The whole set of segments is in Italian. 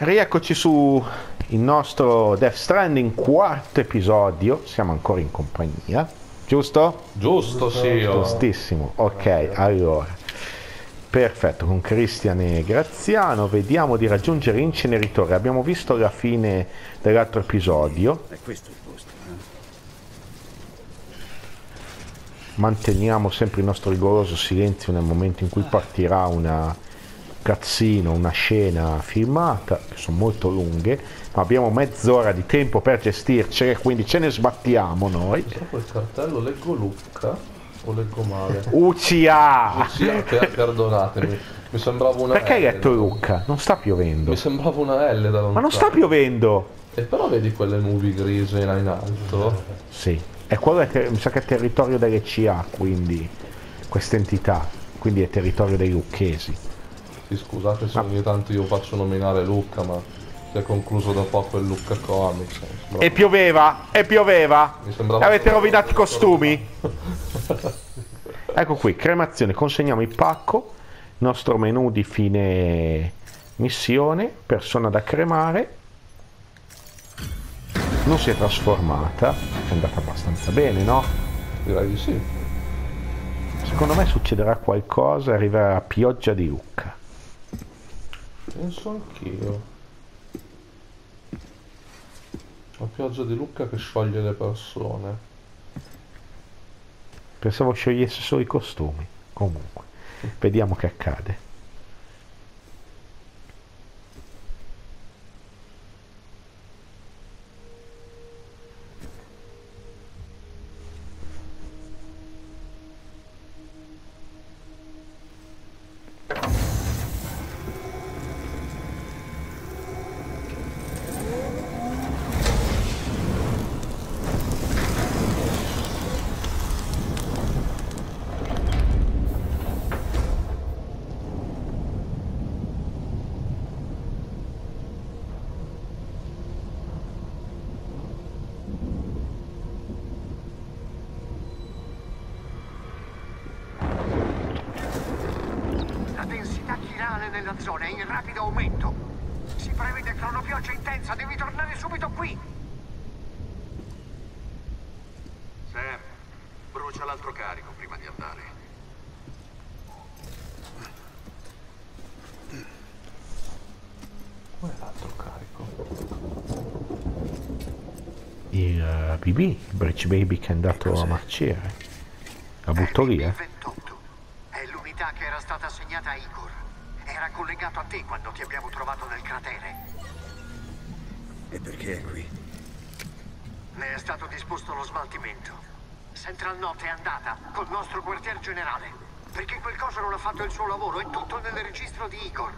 Rieccoci su il nostro Death Stranding quarto episodio. Siamo ancora in compagnia, giusto? Giusto, sì. Giustissimo. Ok, allora perfetto, con Cristian e Graziano vediamo di raggiungere l'inceneritore. Abbiamo visto la fine dell'altro episodio. È questo il posto, Manteniamo sempre il nostro rigoroso silenzio nel momento in cui partirà una cutscene, una scena filmata, che sono molto lunghe, ma abbiamo mezz'ora di tempo per gestircele, quindi ce ne sbattiamo noi. Sopra il cartello leggo Lucca o leggo male? UCA! Sì, perdonatemi, mi sembrava una Perché hai L. letto Lucca? Non sta piovendo. Mi sembrava una L da lontano. Ma non sta piovendo! E però vedi quelle nubi grigie là in alto? Sì, è quello mi sa che è territorio delle CA, quindi questa entità, quindi è territorio dei lucchesi. Sì, scusate se ogni tanto io faccio nominare Lucca, ma si è concluso da poco il Lucca Comics. E pioveva! E pioveva! Mi sembrava Avete rovinato i costumi? Ecco qui, cremazione, consegniamo il pacco, nostro menù di fine missione, persona da cremare. Non si è trasformata, è andata abbastanza bene, no? Direi di sì. Secondo me succederà qualcosa e arriverà la pioggia di Lucca. Penso anch'io. La pioggia di Lucca che scioglie le persone. Pensavo sciogliesse solo i costumi. Comunque, vediamo che accade. La densità chirale nella zona è in rapido aumento. Si prevede cronopioggia intensa, devi tornare subito qui. Sam, brucia l'altro carico prima di andare. Qual è l'altro carico? Il BB, il Bridge Baby che è andato a marciare. La butto lì, B28. È l'unità che era stata assegnata a Igor. Era collegato a te quando ti abbiamo trovato nel cratere. E perché è qui? Ne è stato disposto lo smaltimento. Central Note è andata col nostro quartier generale. Perché quel coso non ha fatto il suo lavoro, è tutto nel registro di Igor.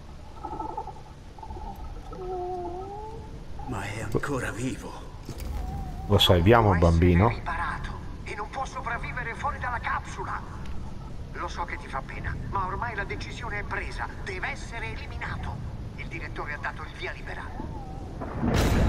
Ma è ancora vivo. Lo salviamo, Può essere bambino. riparato e non può sopravvivere fuori dalla capsula. Lo so che ti fa pena, ma ormai la decisione è presa. Deve essere eliminato. Il direttore ha dato il via libera.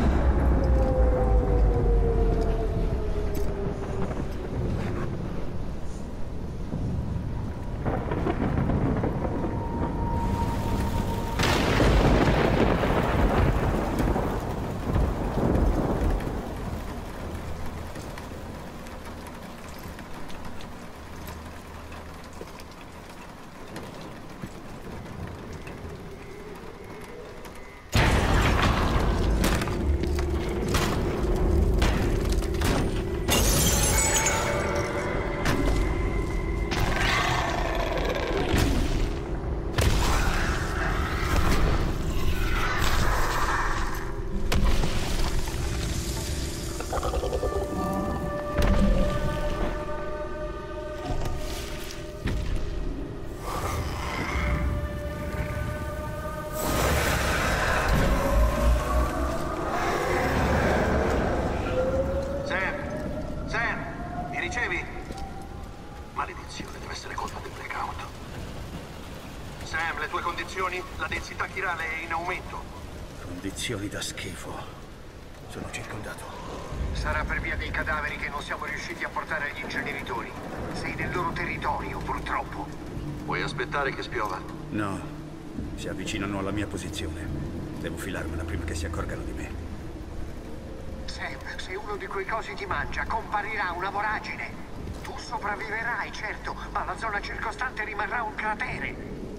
Sam, mi ricevi? Maledizione, deve essere colpa del blackout. Sam, le tue condizioni? La densità chirale è in aumento. Condizioni da schifo. Sono circondato. Sarà per via dei cadaveri che non siamo riusciti a portare agli inceneritori. Sei nel loro territorio, purtroppo. Vuoi aspettare che spiova? No, si avvicinano alla mia posizione. Devo filarmela prima che si accorgano di me. Sam, se uno di quei cosi ti mangia, comparirà una voragine. Tu sopravviverai, certo, ma la zona circostante rimarrà un cratere.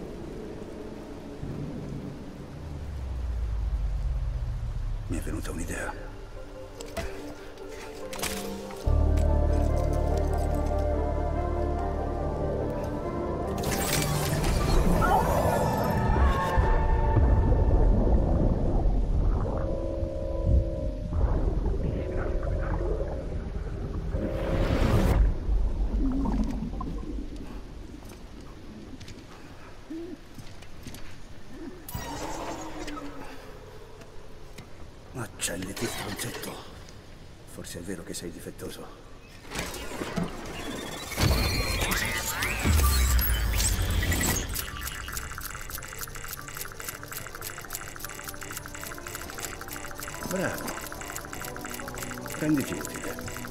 Mi è venuta un'idea. Accelliti, stronzetto. Forse è vero che sei difettoso. Bravo. Prenditi utile.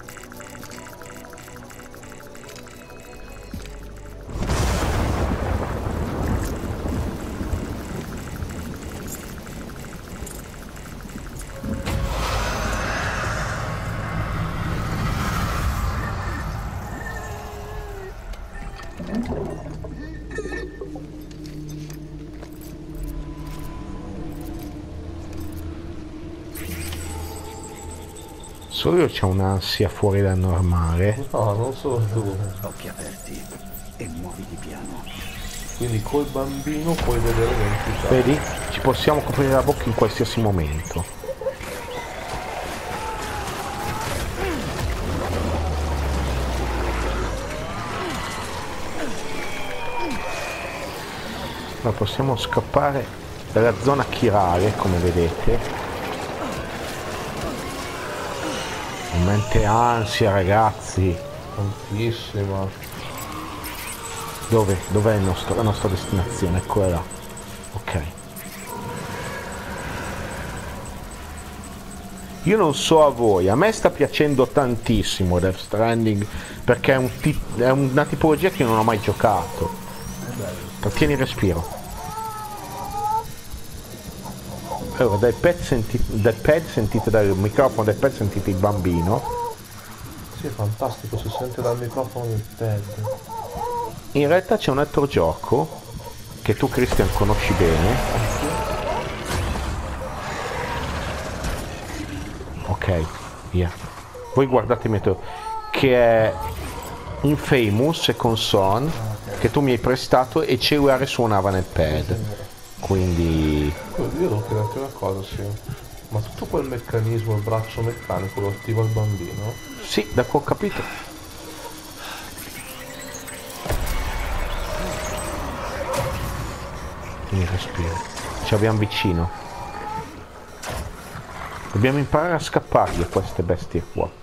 Solo io c'ho un'ansia fuori dal normale. No, non solo tu. Occhi aperti e muoviti piano. Quindi col bambino puoi vedere l'entità. Vedi? Ci possiamo coprire la bocca in qualsiasi momento. Ma possiamo scappare dalla zona chirale, come vedete. Mente ansia, ragazzi. Tantissima. Dove? Dov'è la nostra destinazione? Eccola là. Ok. Io non so a voi, a me sta piacendo tantissimo Death Stranding perché è una tipologia che non ho mai giocato. Trattieni il respiro. Allora, dal pad sentite dal microfono, dal pad sentite il bambino. Sì, è fantastico, si sente dal microfono il pad. In realtà c'è un altro gioco che tu, Christian, conosci bene. Ok, via. Voi guardate il metodo. Che è Infamous e con Son, che tu mi hai prestato e il cellulare suonava nel pad. Quindi... Io devo chiederti una cosa, sì. Ma tutto quel meccanismo, il braccio meccanico, lo attiva il bambino? Sì, da che ho capito. Il respiro. Ci abbiamo vicino. Dobbiamo imparare a scappargli a queste bestie qua.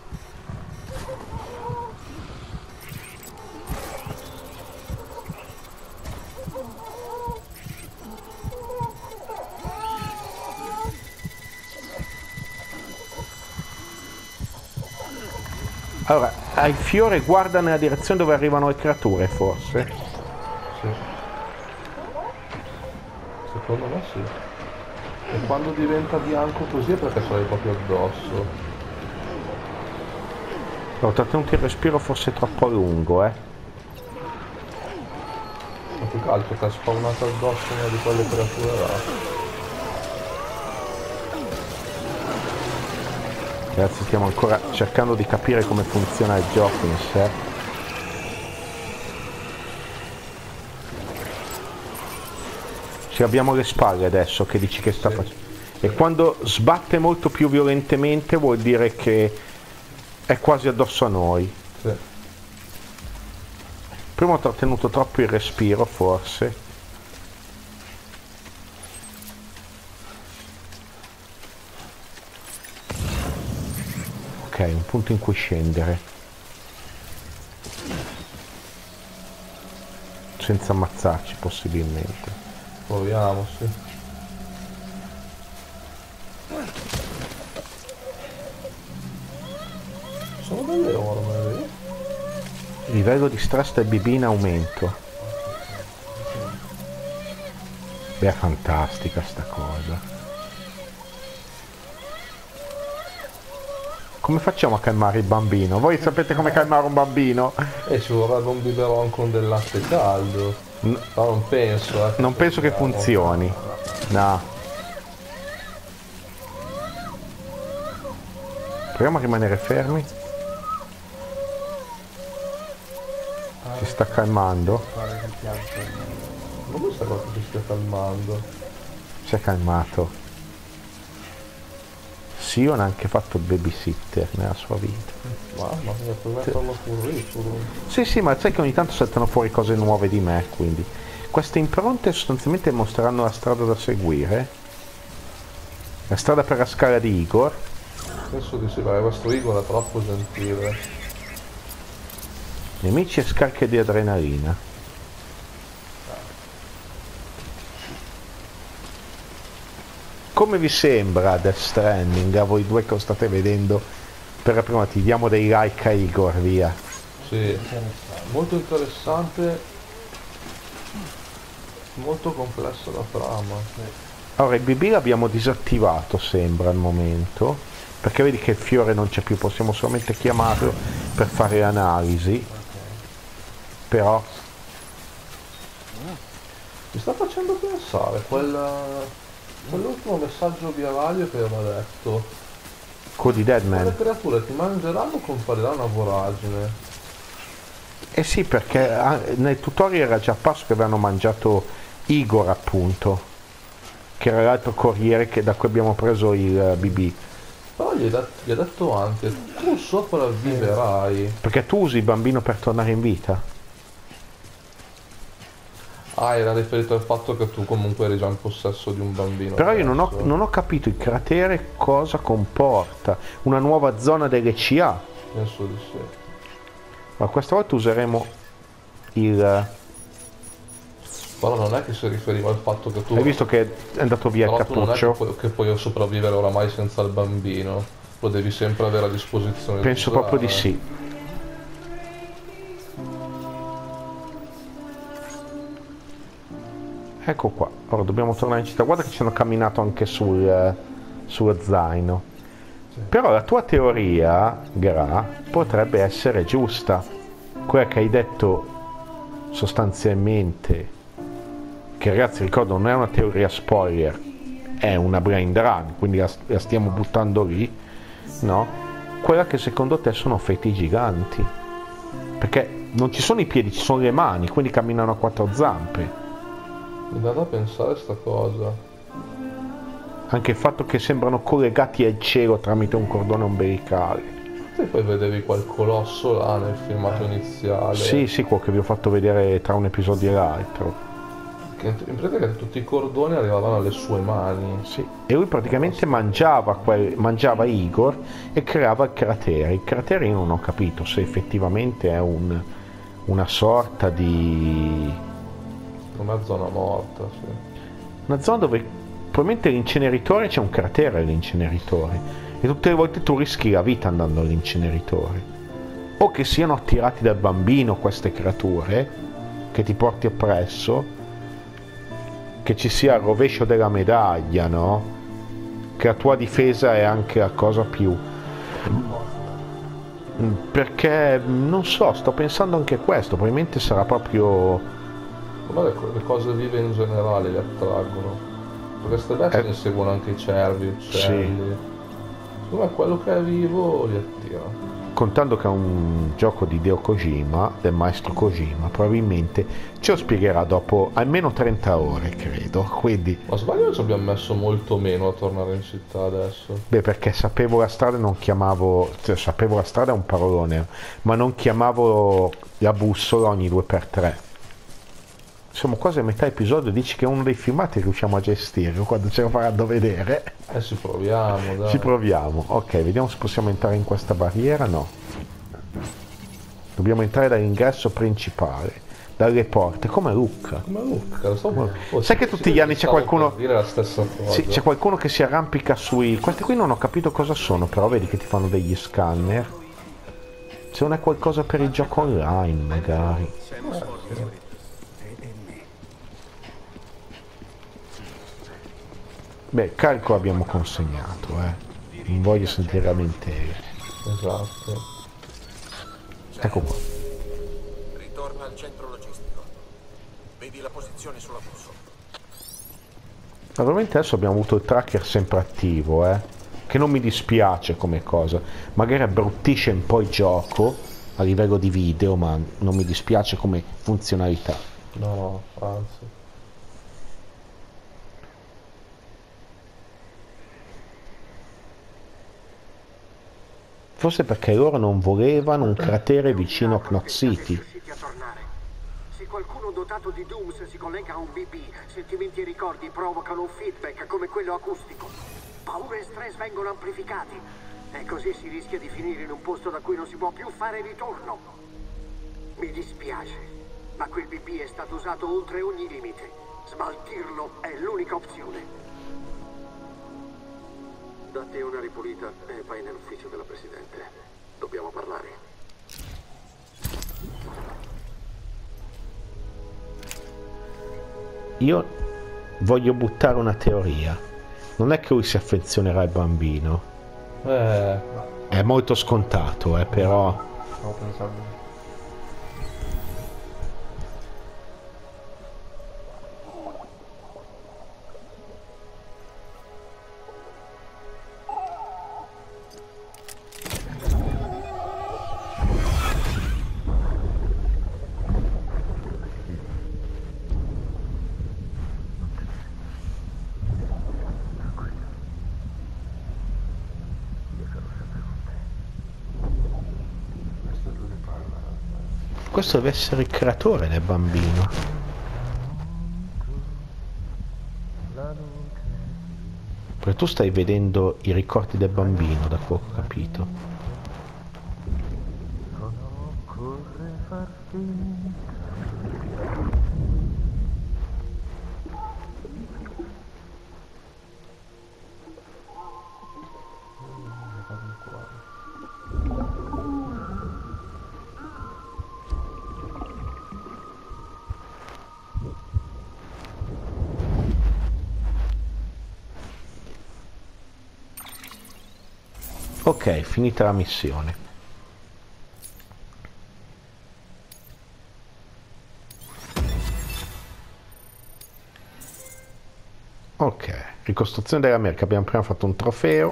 Allora, il fiore guarda nella direzione dove arrivano le creature, forse? Sì. Secondo me sì. E quando diventa bianco così è perché ce l'hai proprio addosso. Ho trattenuto il respiro forse troppo a lungo, Ma più che altro che ha spawnato addosso una di quelle creature là. Ragazzi, stiamo ancora cercando di capire come funziona il gioco in sé. Ci abbiamo le spalle adesso, che dici che sta facendo. E quando sbatte molto più violentemente vuol dire che è quasi addosso a noi. Sì. Prima ho trattenuto troppo il respiro, forse. Ok, un punto in cui scendere. Senza ammazzarci, possibilmente. Proviamo, sì. Sono belle orme, vedi? Il livello di stress del BB in aumento. Beh, è fantastica sta cosa. Come facciamo a calmare il bambino? Voi sapete come calmare un bambino? E ci vorrebbe un biberon con del latte caldo. No, non penso. Non penso che funzioni. No. Proviamo a rimanere fermi. Si sta calmando. Non mi sembra che si stia calmando. Si è calmato. Sion ha anche fatto il babysitter nella sua vita. Mamma mia, puoi metterlo curriculum. Sì, sì, ma sai che ogni tanto saltano fuori cose nuove di me, quindi. Queste impronte sostanzialmente mostreranno la strada da seguire. La strada per la scala di Igor. Penso di sì, perché questo Igor è troppo gentile. Nemici e scariche di adrenalina. Come vi sembra Death Stranding a voi due che lo state vedendo per la prima? Ti diamo dei like a Igor, via. Sì, molto interessante, molto complessa la trama. Allora il BB l'abbiamo disattivato, sembra al momento, perché vedi che il fiore non c'è più, possiamo solamente chiamarlo per fare analisi. Però Mi sta facendo pensare quell'ultimo messaggio via radio che aveva detto. quello di Deadman. Le creature ti mangeranno o comparirà una voragine. Eh sì, perché nel tutorial era già apparso che avevano mangiato Igor, appunto, che era l'altro corriere da cui abbiamo preso il BB. Però gli ha detto anche, tu sopravviverai. Perché tu usi il bambino per tornare in vita. Ah, era riferito al fatto che tu comunque eri già in possesso di un bambino. Però io non adesso. ho capito il cratere cosa comporta. Una nuova zona delle CA. Penso di sì. Ma questa volta useremo il... Però non è che si riferiva al fatto che tu... Hai visto che è andato via il Però tu non è cappuccio? che puoi sopravvivere oramai senza il bambino. Lo devi sempre avere a disposizione. Penso proprio di sì. Ecco qua, ora dobbiamo tornare in città. Guarda che ci hanno camminato anche sullo zaino. Sì. Però la tua teoria, Gra, potrebbe essere giusta. Quella che hai detto sostanzialmente, che ragazzi ricordo non è una teoria spoiler, è una blind run, quindi la stiamo buttando lì, no? Quella che secondo te sono feti giganti. Perché non ci sono i piedi, ci sono le mani, quindi camminano a quattro zampe. Mi dà da pensare sta cosa. Anche il fatto che sembrano collegati al cielo tramite un cordone ombelicale. E poi vedevi quel colosso là nel filmato iniziale. Sì, sì, quello che vi ho fatto vedere tra un episodio e l'altro. Che in pratica tutti i cordoni arrivavano alle sue mani. Sì. E lui praticamente mangiava Igor e creava il cratere. Il cratere io non ho capito se effettivamente è una sorta di... Una zona morta, sì. Una zona dove probabilmente l'inceneritore c'è un cratere all'inceneritore e tutte le volte tu rischi la vita andando all'inceneritore. O che siano attirati dal bambino queste creature che ti porti appresso, che ci sia il rovescio della medaglia, no? Che la tua difesa è anche la cosa più... Perché non so, sto pensando anche a questo, probabilmente sarà proprio... Ma le cose vive in generale li attraggono. Perché queste bestie ne seguono anche i cervi, uccelli. Sì. Secondo me quello che è vivo li attira. Contando che è un gioco di Hideo Kojima, del maestro Kojima, probabilmente ce lo spiegherà dopo almeno 30 ore, credo. Quindi... Ma sbaglio ci abbiamo messo molto meno a tornare in città adesso. Beh, perché sapevo la strada e non chiamavo... Cioè, sapevo la strada è un parolone, ma non chiamavo la bussola ogni 2x3. Siamo quasi a metà episodio, dici che è uno dei filmati riusciamo a gestire quando ce lo faranno vedere. Ci proviamo, dai. Ci proviamo. Ok, vediamo se possiamo entrare in questa barriera. No. Dobbiamo entrare dall'ingresso principale, dalle porte, come Lucca. Sai che tutti gli anni c'è qualcuno... Dire la stessa cosa. Sì, c'è qualcuno che si arrampica sui... Questi qui non ho capito cosa sono, però vedi che ti fanno degli scanner. Se non è qualcosa per il gioco online, magari. Beh, carico abbiamo consegnato, non voglio sentire lamentele. Esatto. Ecco qua. Ritorna al centro logistico. Vedi la posizione sulla bussola. Naturalmente adesso abbiamo avuto il tracker sempre attivo, che non mi dispiace come cosa. Magari abbruttisce un po' il gioco a livello di video, ma non mi dispiace come funzionalità. No, anzi. Forse perché loro non volevano un cratere vicino a Knot City. Se qualcuno dotato di Dooms si collega a un BB, sentimenti e ricordi provocano un feedback come quello acustico. Paura e stress vengono amplificati. E così si rischia di finire in un posto da cui non si può più fare ritorno. Mi dispiace, ma quel BB è stato usato oltre ogni limite. Smaltirlo è l'unica opzione. Datti una ripulita e vai nell'ufficio della Presidente. Dobbiamo parlare. Io voglio buttare una teoria. Non è che lui si affezionerà al bambino. È molto scontato, però... Stavo pensando. Questo deve essere il creatore del bambino. Perché tu stai vedendo i ricordi del bambino, da quello che ho capito. Ok, finita la missione. Ok, ricostruzione dell'America. Abbiamo prima fatto un trofeo.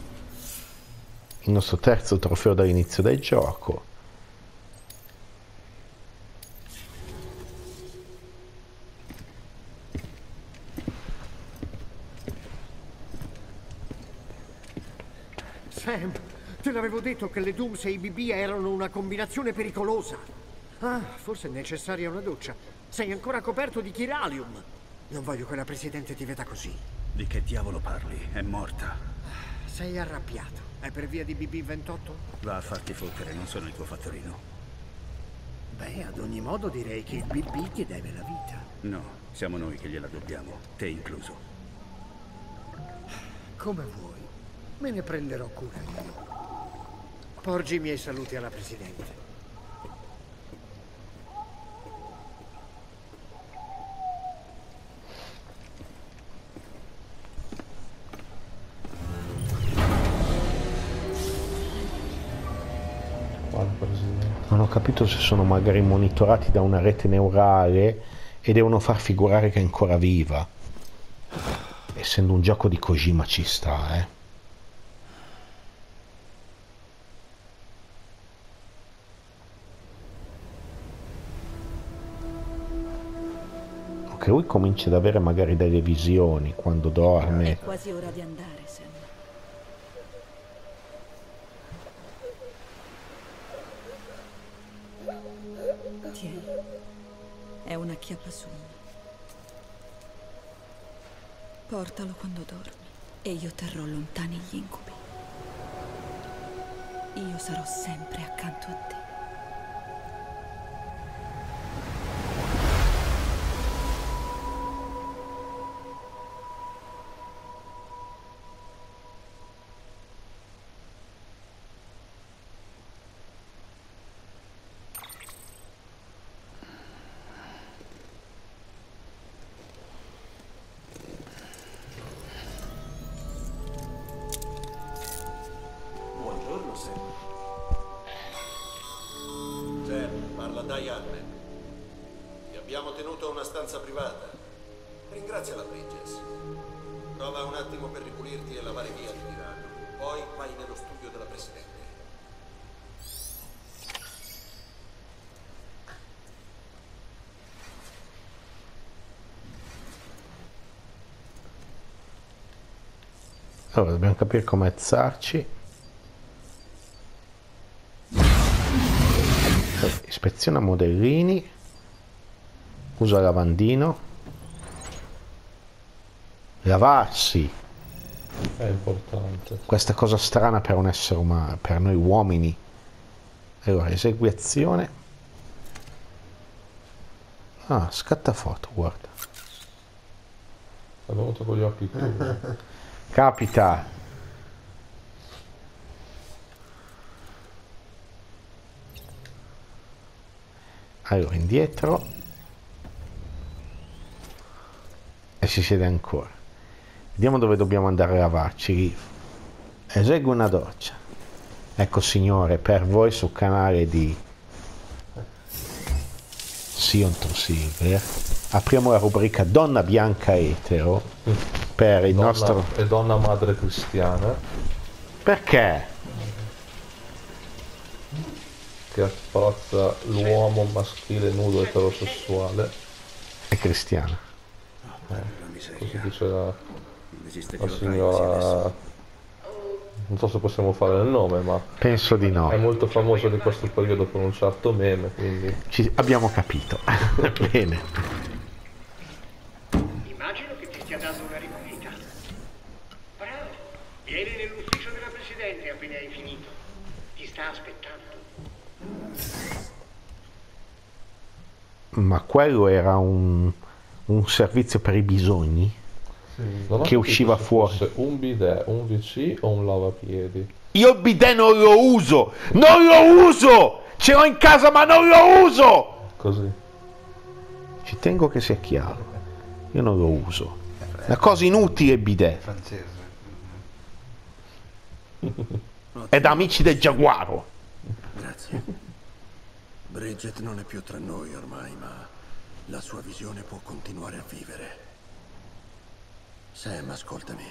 Il nostro terzo trofeo dall'inizio del gioco. Sam, te l'avevo detto che le Dooms e i BB erano una combinazione pericolosa. Ah, forse è necessaria una doccia. Sei ancora coperto di chiralium. Non voglio che la Presidente ti veda così. Di che diavolo parli? È morta. Sei arrabbiato. È per via di BB-28? Va a farti fottere, non sono il tuo fattorino. Beh, ad ogni modo direi che il BB ti deve la vita. No, siamo noi che gliela dobbiamo, te incluso. Come vuoi. Me ne prenderò cura io. Porgi i miei saluti alla Presidente. Non ho capito se sono magari monitorati da una rete neurale e devono far figurare che è ancora viva. Essendo un gioco di Kojima ci sta, Ok, lui comincia ad avere magari delle visioni quando dorme. È quasi ora di andare, Sam. Tieni, è una acchiappasogno. Portalo quando dormi e io terrò lontani gli incubi. Io sarò sempre accanto a te. Buongiorno, Sam. Carmen. Ti abbiamo tenuto a una stanza privata. Ringrazia la Bridges. Prova un attimo per ripulirti e lavare via il tirano. Poi vai nello studio della Presidente. Allora, dobbiamo capire come alzarci. Ispeziona modellini. Usa lavandino. Lavarsi. È importante. Questa cosa strana per un essere umano, per noi uomini. Allora, esegui azione. Ah, scatta foto, guarda. È venuto con gli occhi chiusi. Capita. Allora, indietro. E si siede ancora. Vediamo dove dobbiamo andare a lavarci. Esegui una doccia. Ecco signore, per voi sul canale di Sion to Silver apriamo la rubrica Donna Bianca Etero per il nostro... E donna madre cristiana. Perché? Che apprezza l'uomo maschile nudo eterosessuale. È cristiana. Così dice la signora... Non so se possiamo fare il nome, ma Penso di è no. molto famoso di questo periodo per un certo meme, quindi... Abbiamo capito. Bene. Immagino che ti stia dando una ripulita. Bravo, vieni nell'ufficio della Presidente appena hai finito. Ti sta aspettando. Ma quello era un servizio per i bisogni? Non ho Che usciva capito se fuori. fosse un bidet, un WC o un lavapiedi. Io il bidet non lo uso! Non lo uso! Ce l'ho in casa ma non lo uso! Così. Ci tengo che sia chiaro. Io non lo uso. Una cosa inutile il bidet. Francese. È da amici del giaguaro. Grazie. Bridget non è più tra noi ormai, ma la sua visione può continuare a vivere. Sam, ascoltami.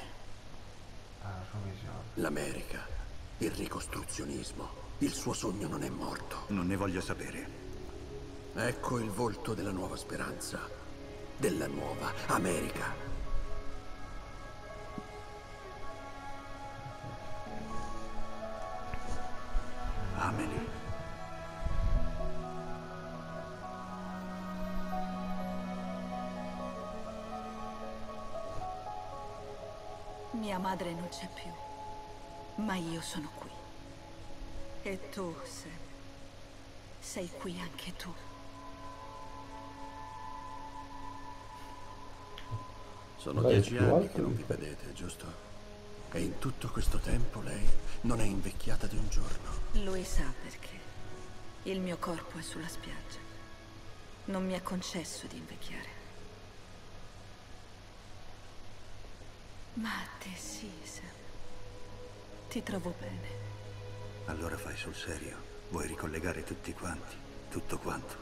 L'America, il ricostruzionismo, il suo sogno non è morto. Non ne voglio sapere. Ecco il volto della nuova speranza, della nuova America. Amelie. Mia madre non c'è più, ma io sono qui. E tu, Sam, sei qui anche tu. Sono Lei è 10 più anni alta che non di vi vedete, giusto? E in tutto questo tempo lei non è invecchiata di un giorno. Lui sa perché. Il mio corpo è sulla spiaggia. Non mi è concesso di invecchiare. Ma a te sì, Sam. Ti trovo bene. Allora fai sul serio. Vuoi ricollegare tutti quanti? Tutto quanto?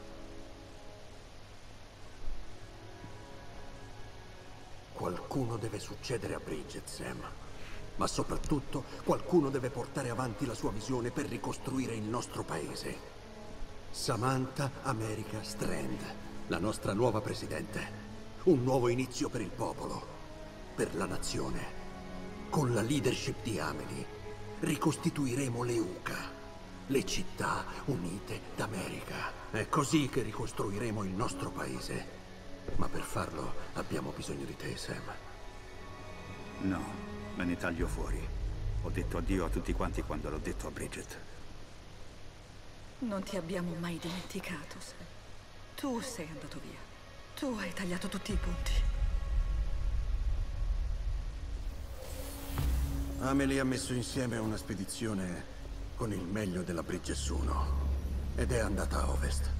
Qualcuno deve succedere a Bridget, Sam. Ma soprattutto qualcuno deve portare avanti la sua visione per ricostruire il nostro paese. Samantha America Strand, la nostra nuova presidente. Un nuovo inizio per il popolo, per la nazione. Con la leadership di Amelie ricostituiremo le UCA, le città unite d'America. È così che ricostruiremo il nostro paese. Ma per farlo abbiamo bisogno di te, Sam. No, me ne taglio fuori. Ho detto addio a tutti quanti quando l'ho detto a Bridget. Non ti abbiamo mai dimenticato, Sam. Tu sei andato via. Tu hai tagliato tutti i punti. Amelie ha messo insieme una spedizione con il meglio della Bridges 1 ed è andata a ovest.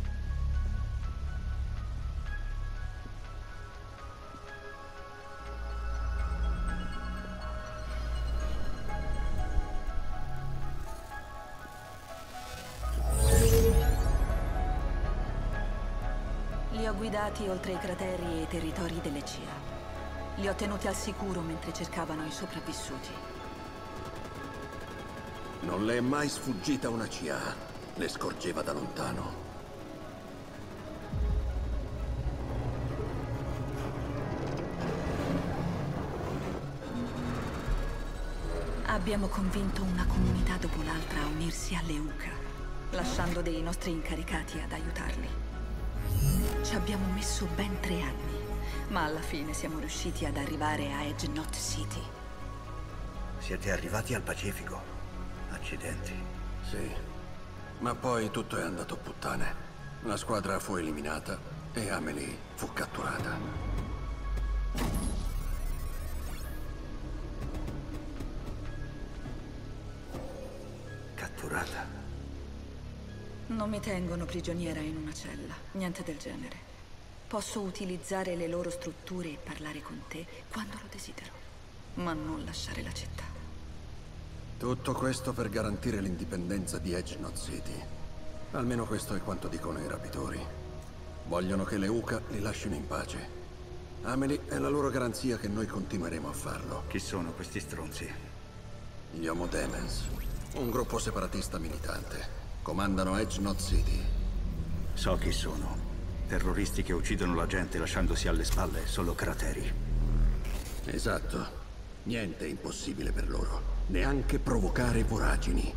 guidati oltre i crateri e i territori delle CIA. Li ho tenuti al sicuro mentre cercavano i sopravvissuti. Non le è mai sfuggita una CIA. Le scorgeva da lontano. Abbiamo convinto una comunità dopo l'altra a unirsi alle UCA, lasciando dei nostri incaricati ad aiutarli. Ci abbiamo messo ben 3 anni, ma alla fine siamo riusciti ad arrivare a Edge Knot City. Siete arrivati al Pacifico. Accidenti. Sì, ma poi tutto è andato a puttane. La squadra fu eliminata e Amelie fu catturata. Catturata? Non mi tengono prigioniera in una cella, niente del genere. Posso utilizzare le loro strutture e parlare con te quando lo desidero, ma non lasciare la città. Tutto questo per garantire l'indipendenza di Edge Knot City. Almeno questo è quanto dicono i rapitori. Vogliono che le UCA li lasciano in pace. Amelie è la loro garanzia che noi continueremo a farlo. Chi sono questi stronzi? Gli Homo Demens, un gruppo separatista militante. Comandano Edge Knot City. So chi sono. Terroristi che uccidono la gente lasciandosi alle spalle solo crateri. Esatto. Niente è impossibile per loro. Neanche provocare voragini.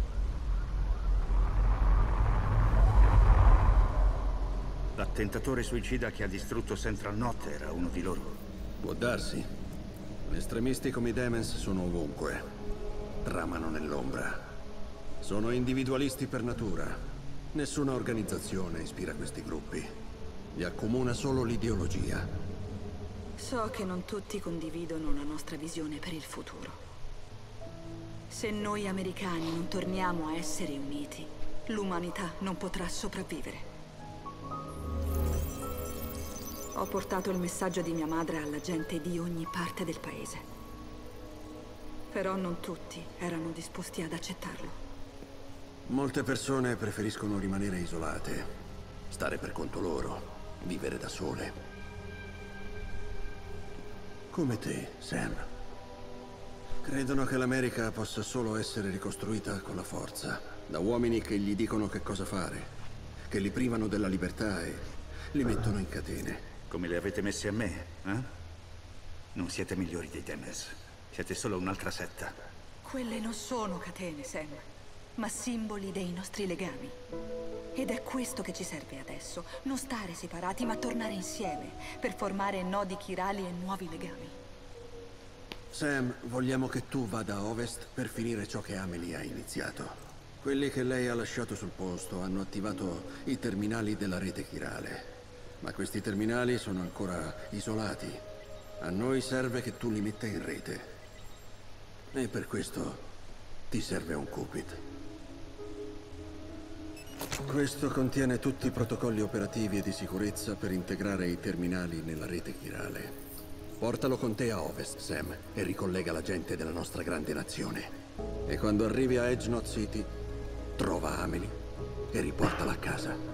L'attentatore suicida che ha distrutto Central Knot era uno di loro. Può darsi. Estremisti come i Demens sono ovunque. Tramano nell'ombra. Sono individualisti per natura. Nessuna organizzazione ispira questi gruppi. Li accomuna solo l'ideologia. So che non tutti condividono la nostra visione per il futuro. Se noi americani non torniamo a essere uniti, l'umanità non potrà sopravvivere. Ho portato il messaggio di mia madre alla gente di ogni parte del paese. Però non tutti erano disposti ad accettarlo. Molte persone preferiscono rimanere isolate, stare per conto loro, vivere da sole. Come te, Sam. Credono che l'America possa solo essere ricostruita con la forza, da uomini che gli dicono che cosa fare, che li privano della libertà e li mettono in catene. Come le avete messe a me, eh? Non siete migliori dei Demens. Siete solo un'altra setta. Quelle non sono catene, Sam, ma simboli dei nostri legami. Ed è questo che ci serve adesso. Non stare separati, ma tornare insieme, per formare nodi chirali e nuovi legami. Sam, vogliamo che tu vada a ovest per finire ciò che Amelie ha iniziato. Quelli che lei ha lasciato sul posto hanno attivato i terminali della rete chirale. Ma questi terminali sono ancora isolati. A noi serve che tu li metta in rete. E per questo ti serve un Cupid. Questo contiene tutti i protocolli operativi e di sicurezza per integrare i terminali nella rete chirale. Portalo con te a ovest, Sam, e ricollega la gente della nostra grande nazione. E quando arrivi a Edge Knot City, trova Amelie e riportala a casa.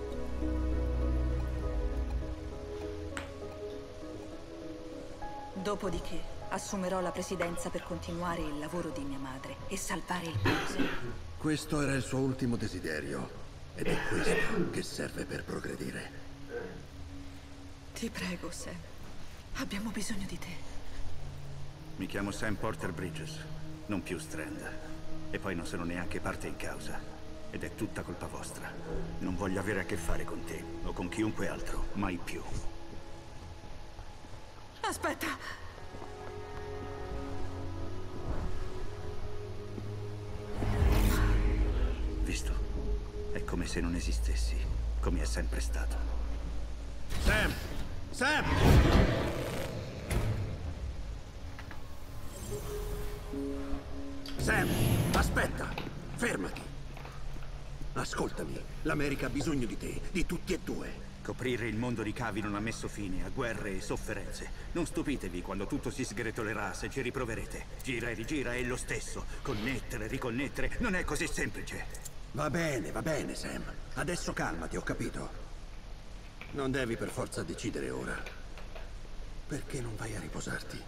Dopodiché assumerò la presidenza per continuare il lavoro di mia madre e salvare il paese. Questo era il suo ultimo desiderio, ed è questo che serve per progredire. Ti prego, Sam. Abbiamo bisogno di te. Mi chiamo Sam Porter Bridges, non più Strand. E poi non sono neanche parte in causa. Ed è tutta colpa vostra. Non voglio avere a che fare con te, o con chiunque altro, mai più. Aspetta! Visto? È come se non esistessi, come è sempre stato. Sam! Sam! Sam, aspetta! Fermati! Ascoltami, l'America ha bisogno di te, di tutti e due. Coprire il mondo di cavi non ha messo fine a guerre e sofferenze. Non stupitevi quando tutto si sgretolerà se ci riproverete. Gira e rigira è lo stesso. Connettere, riconnettere, non è così semplice. Va bene, Sam. Adesso calmati, ho capito. Non devi per forza decidere ora. Perché non vai a riposarti?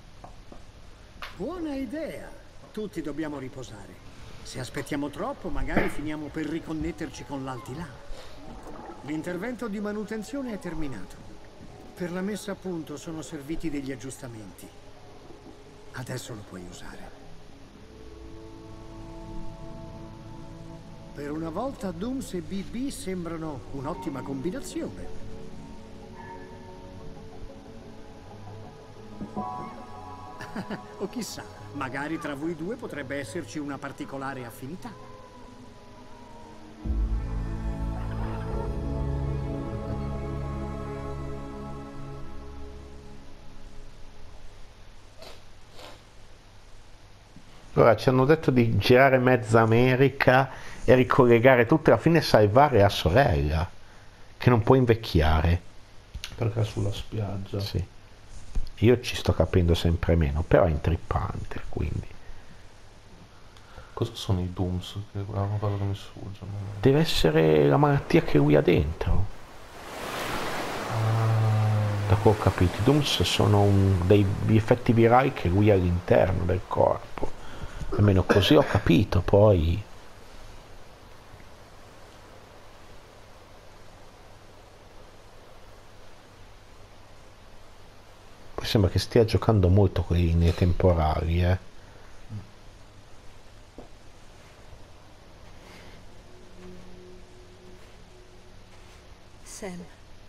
Buona idea. Tutti dobbiamo riposare. Se aspettiamo troppo, magari finiamo per riconnetterci con l'Altilà. L'intervento di manutenzione è terminato. Per la messa a punto sono serviti degli aggiustamenti. Adesso lo puoi usare. Per una volta Dooms e BB sembrano un'ottima combinazione. O chissà, magari tra voi due potrebbe esserci una particolare affinità. Ora ci hanno detto di girare mezza America e ricollegare tutte, alla fine salvare la sorella, che non può invecchiare. Perché è sulla spiaggia. Sì. Io ci sto capendo sempre meno, però è intrippante, quindi. Cosa sono i Dooms? Che è una cosa che mi sfugge. Deve essere la malattia che lui ha dentro. Da quello che ho capito, i Dooms sono degli effetti virali che lui ha all'interno del corpo. Almeno così ho capito, poi. Poi sembra che stia giocando molto con le linee temporali, Sam.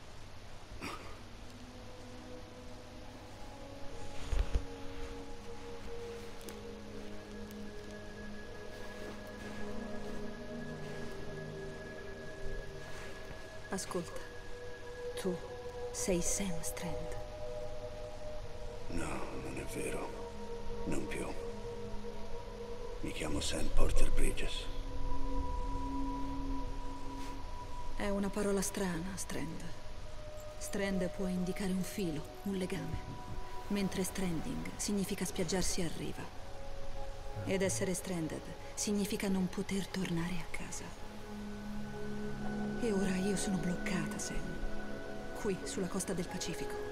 Ascolta, tu sei Sam Strand. No, non è vero. Non più. Mi chiamo Sam Porter Bridges. È una parola strana, Strand. Strand può indicare un filo, un legame, mentre stranding significa spiaggiarsi a riva. Ed essere stranded significa non poter tornare a casa. E ora io sono bloccata, Sam, qui sulla costa del Pacifico.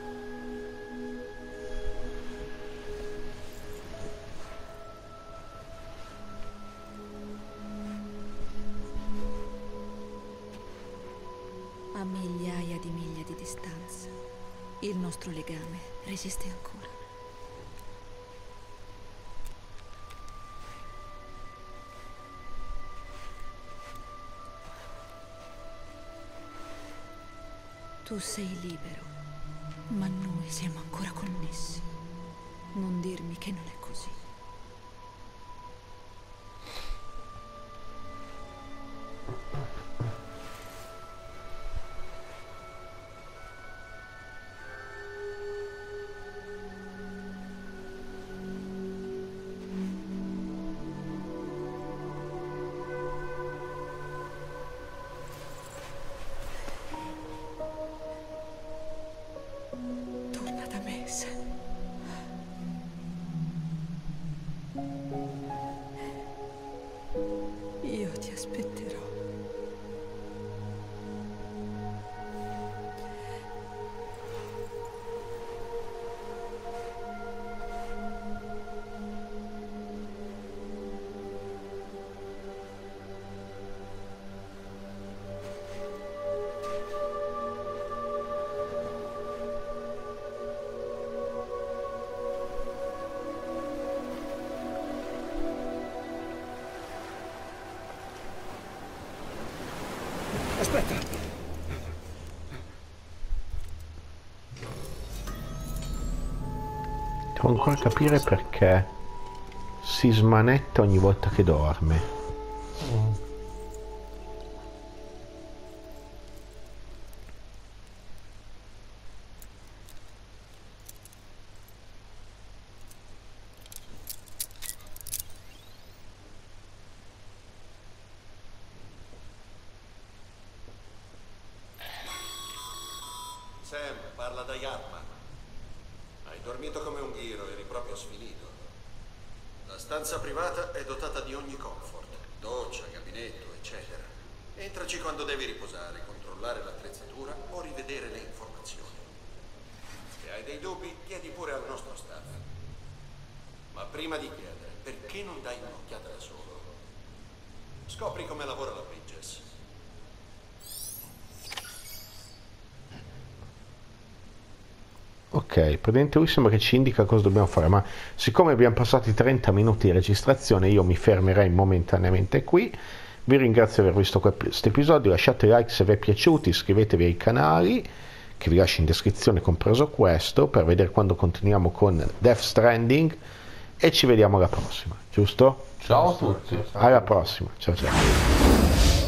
A migliaia di miglia di distanza, il nostro legame resiste ancora. Tu sei libero, ma noi siamo ancora connessi. Non dirmi che non è così. Torna da me, Sam. Io ti aspetterò. Aspetta! Devo ancora capire perché si smanetta ogni volta che dorme. Sam, parla da Yarman. Hai dormito come un ghiro, eri proprio sfinito. La stanza privata è dotata di ogni comfort, doccia, gabinetto, eccetera. Entraci quando devi riposare, controllare l'attrezzatura o rivedere le informazioni. Se hai dei dubbi, chiedi pure al nostro staff. Ma prima di chiedere, perché non dai un'occhiata da solo? Scopri come lavora la Bridges. Ok, praticamente lui sembra che ci indica cosa dobbiamo fare, ma siccome abbiamo passato i 30 minuti di registrazione io mi fermerei momentaneamente qui. Vi ringrazio di aver visto questo episodio, lasciate like se vi è piaciuto, iscrivetevi ai canali che vi lascio in descrizione, compreso questo, per vedere quando continuiamo con Death Stranding, e ci vediamo alla prossima, giusto? Ciao a tutti. Alla prossima, ciao ciao.